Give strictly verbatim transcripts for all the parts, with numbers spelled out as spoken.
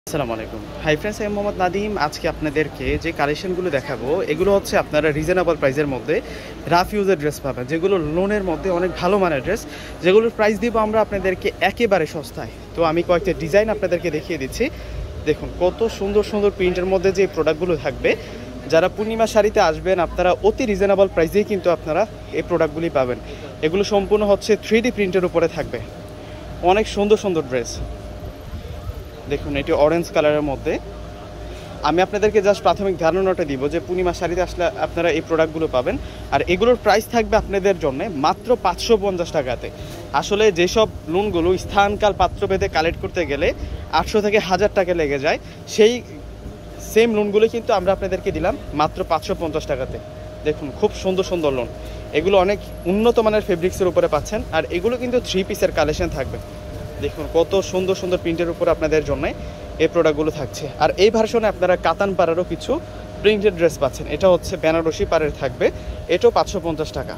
আসসালামু আলাইকুম। Hi friends, আমি মোহাম্মদ নাদিম। আজকে আপনাদেরকে যে কালেকশনগুলো দেখাবো এগুলো হচ্ছে আপনারা রিজনেবল প্রাইসের মধ্যে রাফ ইউজের ড্রেস পাবেন, যেগুলো লোনের মধ্যে অনেক ভালো মানের ড্রেস, যেগুলোর প্রাইস দিব আমরা আপনাদেরকে একেবারে সস্তায়। তো আমি কয়েকটা ডিজাইন আপনাদেরকে দেখিয়ে দিচ্ছি। দেখুন কত সুন্দর সুন্দর প্রিন্টের মধ্যে যে প্রোডাক্টগুলো থাকবে। যারা পূর্ণিমা শাড়িতে আসবেন আপনারা অতি রিজনেবল প্রাইসেই কিন্তু আপনারা এই প্রোডাক্টগুলি পাবেন। এগুলো সম্পূর্ণ হচ্ছে থ্রি ডি প্রিন্টের উপরে থাকবে। অনেক সুন্দর সুন্দর ড্রেস। দেখুন এটি অরেঞ্জ কালারের মধ্যে। আমি আপনাদেরকে জাস্ট প্রাথমিক ধারণাটা দিব যে পূর্ণিমা শাড়িতে আসলে আপনারা এই প্রোডাক্টগুলো পাবেন। আর এগুলোর প্রাইস থাকবে আপনাদের জন্য মাত্র পাঁচশো পঞ্চাশ টাকাতে। আসলে যেসব লোনগুলো স্থানকাল পাত্রভেদে কালেক্ট করতে গেলে আটশো থেকে হাজার টাকা লেগে যায়, সেই সেম লোনগুলো কিন্তু আমরা আপনাদেরকে দিলাম মাত্র পাঁচশো পঞ্চাশ টাকাতে। দেখুন খুব সুন্দর সুন্দর লোন, এগুলো অনেক উন্নত মানের ফেব্রিক্সের উপরে পাচ্ছেন। আর এগুলো কিন্তু থ্রি পিসের কালেকশন থাকবে। দেখুন কত সুন্দর সুন্দর প্রিন্টের উপর আপনাদের জন্য এই প্রোডাক্টগুলো থাকছে। আর এই ভার্সনে আপনারা কাতান পাড়ারও কিছু প্রিন্টেড ড্রেস পাচ্ছেন। এটা হচ্ছে বেনারসি পাড়ের থাকবে, এটাও পাঁচশো পঞ্চাশ টাকা।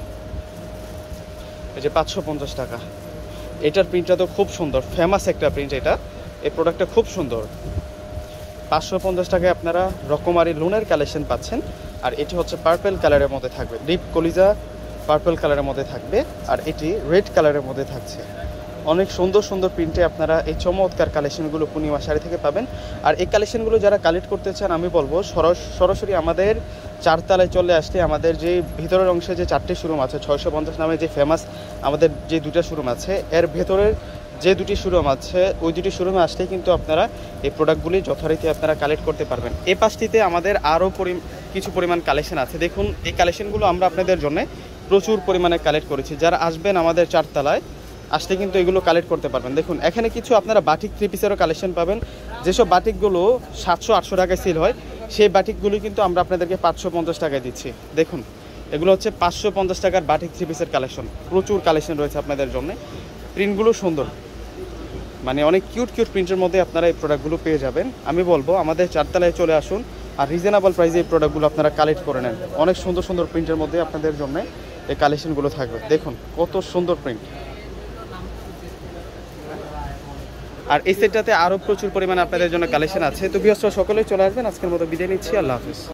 এই যে পাঁচশো পঞ্চাশ টাকা, এটার প্রিন্টটা তো খুব সুন্দর, ফেমাস একটা প্রিন্ট এটা। এই প্রোডাক্টটা খুব সুন্দর। পাঁচশো পঞ্চাশ টাকায় আপনারা রকমারি লোনের কালেকশন পাচ্ছেন। আর এটি হচ্ছে পার্পেল কালারের মধ্যে থাকবে, ডিপ কলিজা পার্পেল কালারের মধ্যে থাকবে। আর এটি রেড কালারের মধ্যে থাকছে। অনেক সুন্দর সুন্দর প্রিন্টে আপনারা এই চমৎকার কালেকশনগুলো পূর্ণিমা শাড়ি থেকে পাবেন। আর এই কালেকশনগুলো যারা কালেক্ট করতে চান আমি বলবো সরাসরি আমাদের চারতলায় চলে আসলে আমাদের যে ভিতরের অংশে যে চারটি শোরুম আছে, ছয়শো পঞ্চাশ নামে যে ফেমাস আমাদের যে দুটো শোরুম আছে, এর ভেতরের যে দুটি শোরুম আছে ওই দুটি শোরুমে আসলেই কিন্তু আপনারা এই প্রোডাক্টগুলি যথারীতি আপনারা কালেক্ট করতে পারবেন। এই পাশটিতে আমাদের আরও কিছু পরিমাণ কালেকশন আছে। দেখুন এই কালেকশনগুলো আমরা আপনাদের জন্য প্রচুর পরিমাণে কালেক্ট করেছি। যারা আসবেন আমাদের চারতলায় আসলে কিন্তু এগুলো কালেক্ট করতে পারবেন। দেখুন এখানে কিছু আপনারা বাটিক থ্রি পিসেরও কালেকশন পাবেন। যেসব বাটিকগুলো সাতশো আটশো টাকায় সেল হয়, সেই বাটিকগুলো কিন্তু আমরা আপনাদেরকে পাঁচশো পঞ্চাশ টাকায় দিচ্ছি। দেখুন এগুলো হচ্ছে পাঁচশো পঞ্চাশ টাকার বাটিক থ্রি পিসের কালেকশন। প্রচুর কালেকশন রয়েছে আপনাদের জন্য। প্রিন্টগুলো সুন্দর, মানে অনেক কিউট কিউট প্রিন্টের মধ্যে আপনারা এই প্রোডাক্টগুলো পেয়ে যাবেন। আমি বলবো আমাদের চারতলায় চলে আসুন আর রিজনেবল প্রাইসে এই প্রোডাক্টগুলো আপনারা কালেক্ট করে নেন। অনেক সুন্দর সুন্দর প্রিন্টের মধ্যে আপনাদের জন্য এই কালেকশনগুলো থাকবে। দেখুন কত সুন্দর প্রিন্ট। আর এই সেটটাতে আরও প্রচুর পরিমাণে আপনাদের জন্য কালেকশন আছে। তো ভিউয়ার্সরা সকলেই চলে আসবেন। আজকের মতো বিদায় নিচ্ছি। আল্লাহ হাফিজ।